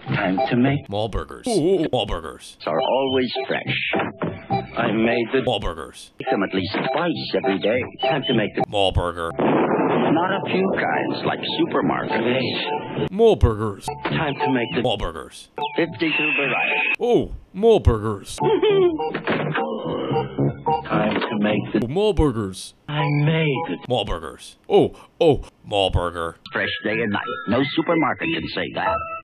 Time to make Wahlburgers. Wahlburgers. are always fresh. I made the Wahlburgers. make them at least twice every day. Time to make the Wahlburger. not a few kinds like supermarkets. Wahlburgers. Time to make the Wahlburgers. 52 varieties. Oh, Wahlburgers. Time to make the Wahlburgers. I made it. Wahlburgers. Oh, Wahlburger. Fresh day and night. No supermarket can say that.